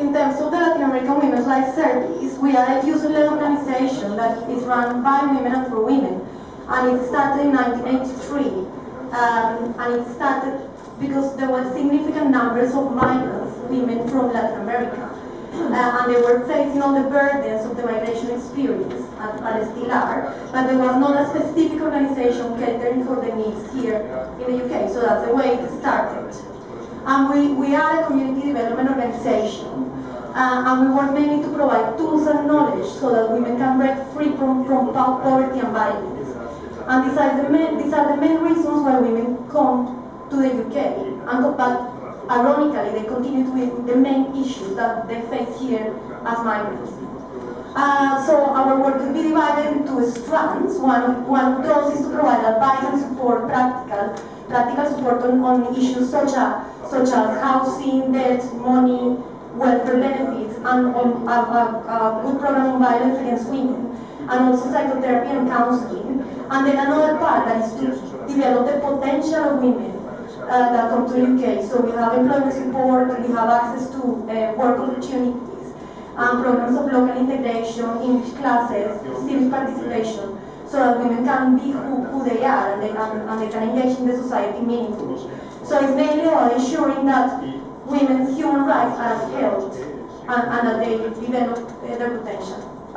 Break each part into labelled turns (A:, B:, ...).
A: In terms of the Latin American Women's Rights Service, we are a user-led organization that is run by women and for women. And it started in 1983. And it started because there were significant numbers of migrants, women from Latin America. And they were facing all the burdens of the migration experience, and still are, but there was not a specific organization catering for the needs here in the UK, so that's the way it started. And we are a community development organization, and we work mainly to provide tools and knowledge so that women can break free from poverty and violence. And these are the main reasons why women come to the UK, but ironically, they continue to be the main issues that they face here as migrants. So our work will be divided into strands. One of those is to provide advice and support, practical support on issues such as housing, debt, money, welfare benefits, and on a good program on violence against women, and also psychotherapy and counseling. And then another part that is to develop the potential of women that come to UK. So we have employment support, we have access to work opportunities, programs of local integration, English classes, civic participation, so that women can be who they are and they can engage in the society meaningfully. So it's mainly about ensuring that women's human rights are upheld and that they develop their potential.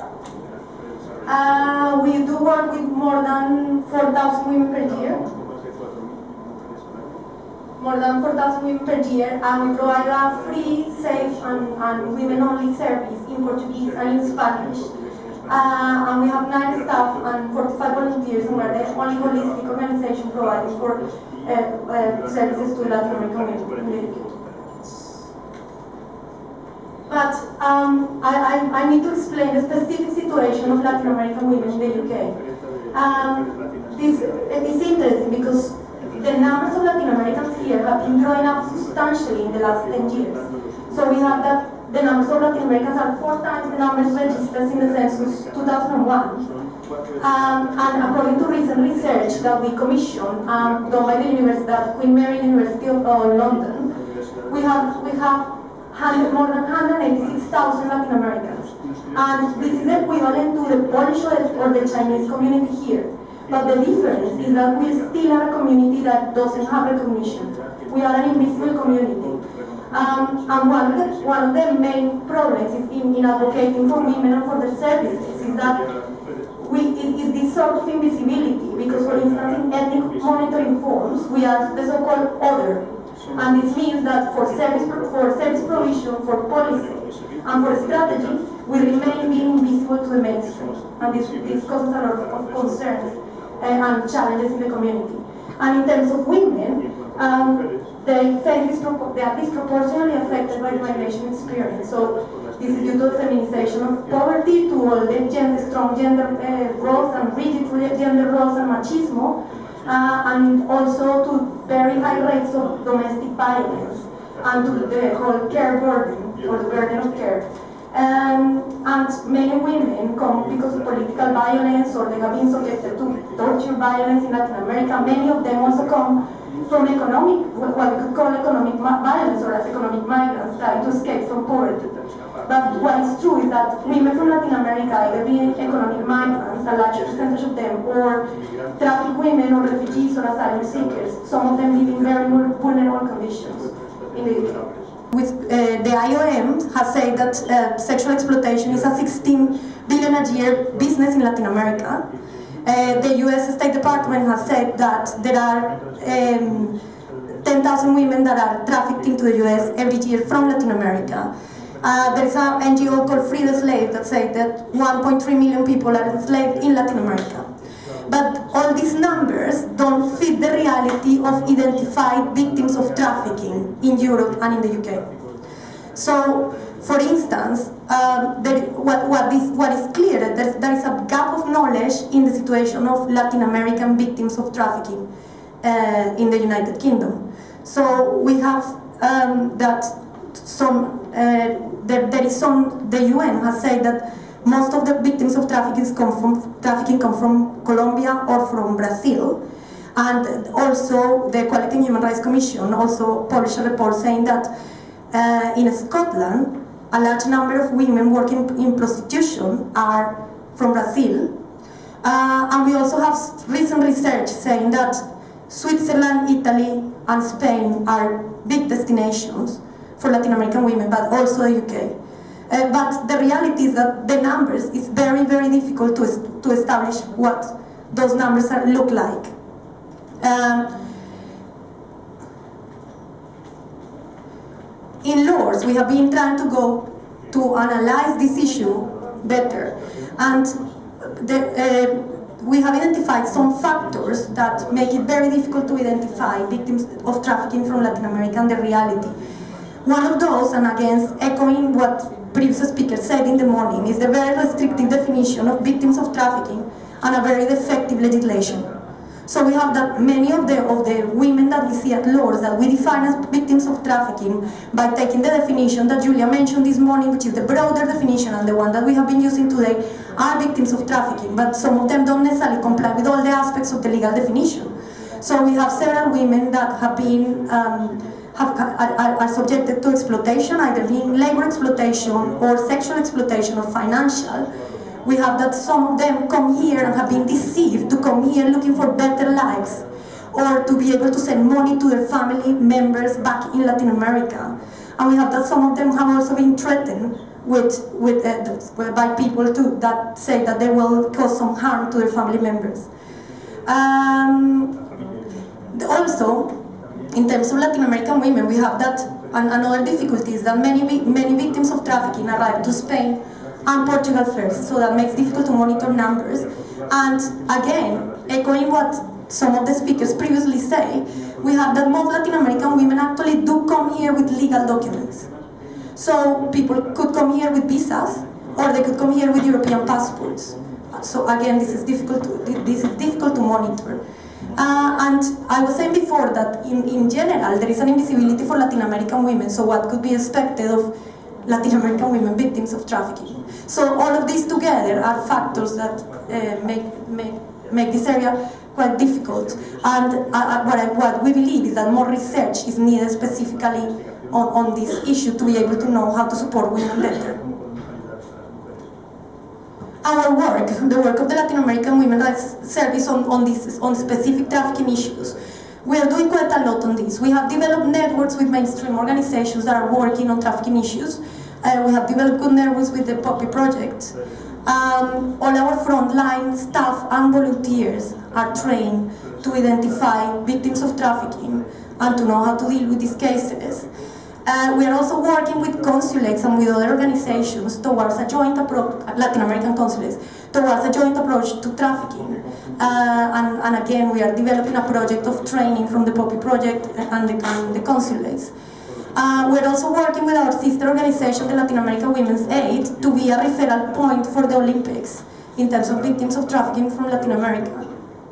A: We do work with more than 4,000 women per year. More than 4,000 women per year, and we provide a free, safe, and women-only service in Portuguese and in Spanish. And we have 9 staff and 45 volunteers, and we're the only holistic organization providing for services to Latin American women in the UK. But I need to explain the specific situation of Latin American women in the UK. This is interesting because the numbers of Latin Americans here have been growing up substantially in the last 10 years. So we have that the numbers of Latin Americans are 4 times the numbers registered in the census 2001. And according to recent research that we commissioned, done by the Queen Mary University of London, we have more than 186,000 Latin Americans. And this is equivalent to the Polish or the Chinese community here. But the difference is that we still are a community that doesn't have recognition. We are an invisible community. And one of the main problems is in advocating for women and for their services is that is this sort of invisibility, because for instance in ethnic monitoring forms we are the so-called other. And this means that for service provision, for policy, and for strategy, we remain being invisible to the mainstream. And this causes a lot of concerns and challenges in the community. And in terms of women, they are disproportionately affected by the migration experience. So this is due to the feminization of poverty, to all the strong gender roles and rigid gender roles and machismo, and also to very high rates of domestic violence, and to the whole care burden, or the burden of care. And many women come because of political violence, or they have been subjected to torture violence in Latin America. Many of them also come from what we could call economic violence, or as economic migrants trying to escape from poverty. But what is true is that women from Latin America, either being economic migrants, a large percentage of them, or trafficked women, or refugees, or asylum seekers, some of them live in very vulnerable conditions in the UK. The IOM has said that sexual exploitation is a 16 billion a year business in Latin America. The US State Department has said that there are 10,000 women that are trafficked into the US every year from Latin America. There is an NGO called Free the Slave that said that 1.3 million people are enslaved in Latin America. But all these numbers don't fit the reality of identified victims of trafficking in Europe and in the UK. So, for instance, what is clear is that there is a gap of knowledge in the situation of Latin American victims of trafficking in the United Kingdom. So we have that the UN has said that most of the victims of trafficking come from Colombia or from Brazil. And also the Equality and Human Rights Commission also published a report saying that in Scotland, a large number of women working in prostitution are from Brazil. And we also have recent research saying that Switzerland, Italy, and Spain are big destinations for Latin American women, but also the UK. But the reality is that the numbers, it's very, very difficult to establish what those numbers look like. In Lourdes, we have been trying to go to analyze this issue better, and we have identified some factors that make it very difficult to identify victims of trafficking from Latin America and the reality. One of those, and again echoing what previous speaker said in the morning, is the very restrictive definition of victims of trafficking and a very defective legislation. So we have that many of the women that we see at Lourdes that we define as victims of trafficking by taking the definition that Julia mentioned this morning, which is the broader definition, and the one that we have been using today, are victims of trafficking, but some of them don't necessarily comply with all the aspects of the legal definition. So we have several women that have been are subjected to exploitation, either being labor exploitation or sexual exploitation or financial. We have that some of them come here and have been deceived to come here looking for better lives or to be able to send money to their family members back in Latin America. And we have that some of them have also been threatened by people that say that they will cause some harm to their family members. Also, in terms of Latin American women, we have that another difficulty is that many victims of trafficking arrive to Spain and Portugal first, so that makes it difficult to monitor numbers. And again, echoing what some of the speakers previously say, we have that most Latin American women actually do come here with legal documents. So people could come here with visas, or they could come here with European passports. So again, this is difficult to monitor. And I was saying before that in general, there is an invisibility for Latin American women, so what could be expected of Latin American women victims of trafficking? So all of these together are factors that make this area quite difficult. And what we believe is that more research is needed specifically on this issue to be able to know how to support women better. Our work, the work of the Latin American Women Rights Service on specific trafficking issues, we are doing quite a lot on this. We have developed networks with mainstream organizations that are working on trafficking issues. We have developed good networks with the Poppy Project. All our frontline staff and volunteers are trained to identify victims of trafficking and to know how to deal with these cases. We are also working with consulates and with other organizations towards a joint approach, Latin American consulates, towards a joint approach to trafficking. And again, we are developing a project of training from the Poppy Project and the consulates. We're also working with our sister organization, the Latin American Women's Aid, to be a referral point for the Olympics in terms of victims of trafficking from Latin America.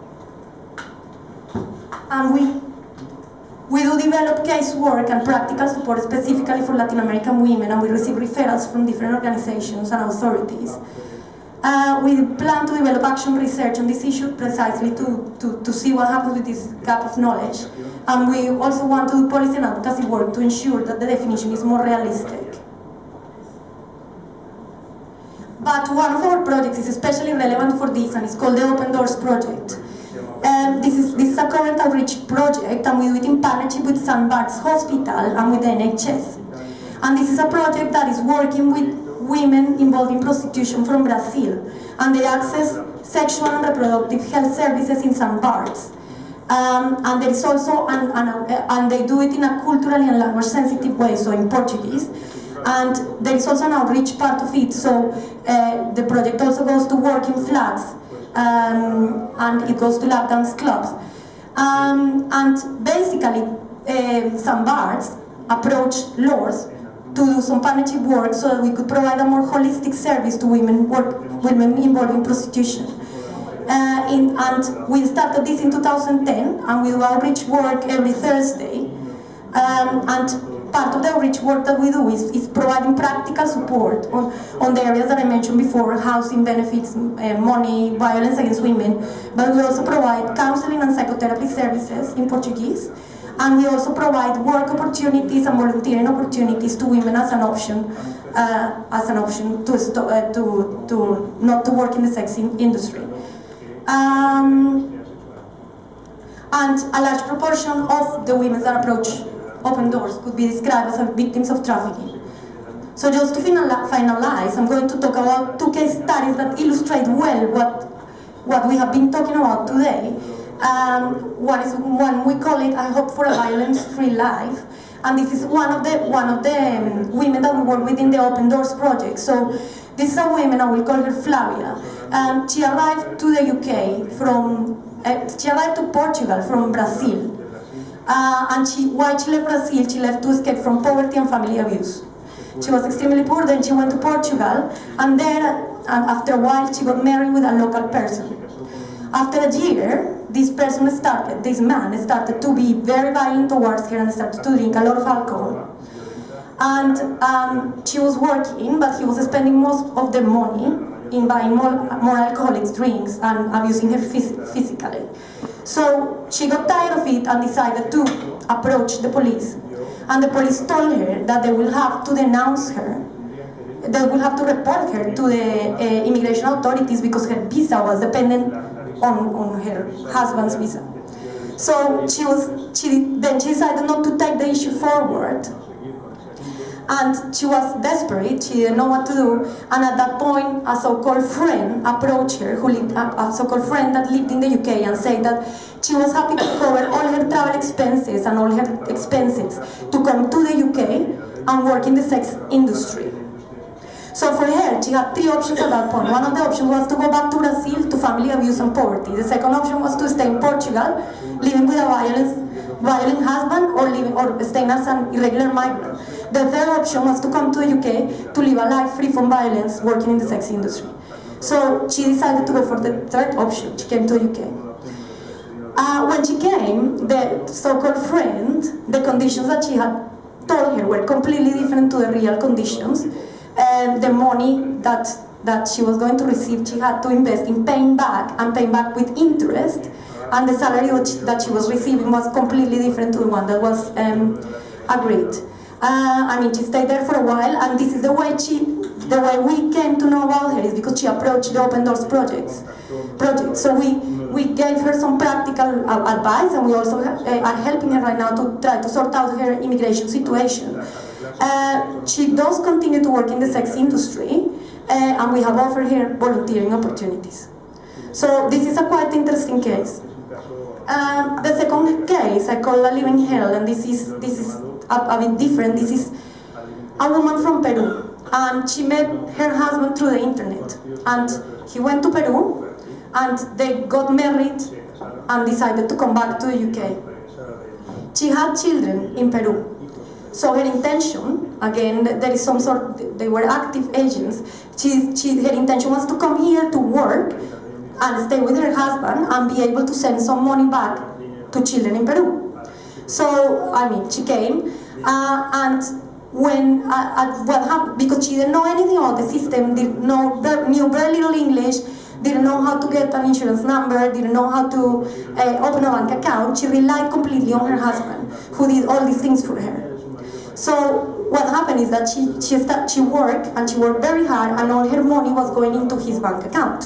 A: And we do develop casework and practical support specifically for Latin American women, and we receive referrals from different organizations and authorities. We plan to develop action research on this issue precisely to see what happens with this gap of knowledge. And we also want to do policy and advocacy work to ensure that the definition is more realistic. But one of our projects is especially relevant for this, and it's called the Open Doors Project. This is a current outreach project, and we do it in partnership with St. Bart's Hospital and with the NHS. And this is a project that is working with women involved in prostitution from Brazil, and they access sexual and reproductive health services in St. Bart's. And there is also, and they do it in a culturally and language sensitive way, so in Portuguese. And there is also an outreach part of it, so the project also goes to working flats, and it goes to lap dance clubs. And basically, St. Bart's approached Lourdes to do some partnership work so that we could provide a more holistic service to women involved in prostitution. And we started this in 2010, and we do outreach work every Thursday. And part of the outreach work that we do is providing practical support on the areas that I mentioned before: housing, benefits, money, violence against women. But we also provide counseling and psychotherapy services in Portuguese. And we also provide work opportunities and volunteering opportunities to women as an option to not to work in the sex industry. And a large proportion of the women that approach Open Doors could be described as victims of trafficking. So just to finalize, I'm going to talk about 2 case studies that illustrate well what we have been talking about today. One we call it "I Hope for a Violence-Free Life," and this is one of the women that we work with in the Open Doors project. So this is a woman, I will call her Flavia. She arrived to the UK she arrived to Portugal from Brazil. And why she left Brazil? She left to escape from poverty and family abuse. She was extremely poor, then she went to Portugal, and there, after a while, she got married with a local person. After a year, this man started to be very violent towards her and started to drink a lot of alcohol. And she was working, but he was spending most of the money in buying more alcoholic drinks and abusing her physically. So she got tired of it and decided to approach the police. And the police told her that they will have to denounce her. They will have to report her to the immigration authorities because her visa was dependent on her husband's visa. So then she decided not to take the issue forward. And she was desperate, she didn't know what to do, and at that point a so-called friend approached her, a so-called friend that lived in the UK, and said that she was happy to cover all her travel expenses and all her expenses to come to the UK and work in the sex industry. So for her, she had 3 options at that point. One of the options was to go back to Brazil to family abuse and poverty. The second option was to stay in Portugal, living with a violent husband, or staying as an irregular migrant. The third option was to come to the UK to live a life free from violence, working in the sex industry. So she decided to go for the third option. She came to the UK. When she came, the so-called friend, the conditions that she had told her were completely different to the real conditions. The money that she was going to receive, she had to invest in paying back, and paying back with interest, and the salary that she was receiving was completely different to the one that was agreed. I mean, she stayed there for a while, and this is the way we came to know about her, is because she approached the Open Doors project. So we gave her some practical advice, and we also are helping her right now to try to sort out her immigration situation. She does continue to work in the sex industry, and we have offered her volunteering opportunities. So this is a quite interesting case. The second case I call a living hell, and this is a bit different. This is a woman from Peru, and she met her husband through the internet, and he went to Peru, and they got married and decided to come back to the UK. She had children in Peru. So her intention, again, there is some sort, they were active agents, her intention was to come here to work and stay with her husband and be able to send some money back to children in Peru. So, I mean, she came, and when, what happened, because she didn't know anything about the system, knew very little English, didn't know how to get an insurance number, didn't know how to open a bank account, she relied completely on her husband, who did all these things for her. So what happened is that she worked, and she worked very hard, and all her money was going into his bank account.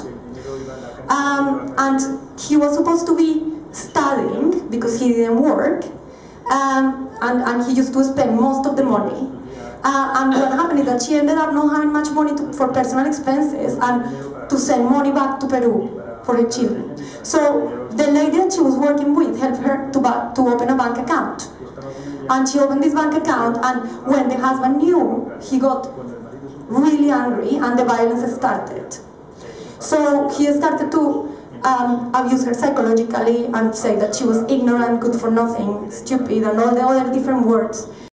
A: And he was supposed to be studying because he didn't work, and he used to spend most of the money. And what happened is that she ended up not having much money for personal expenses and to send money back to Peru for her children. So the lady that she was working with helped her to open a bank account. And she opened this bank account, and when the husband knew, he got really angry, and the violence started. So he started to abuse her psychologically and say that she was ignorant, good for nothing, stupid, and all the other different words.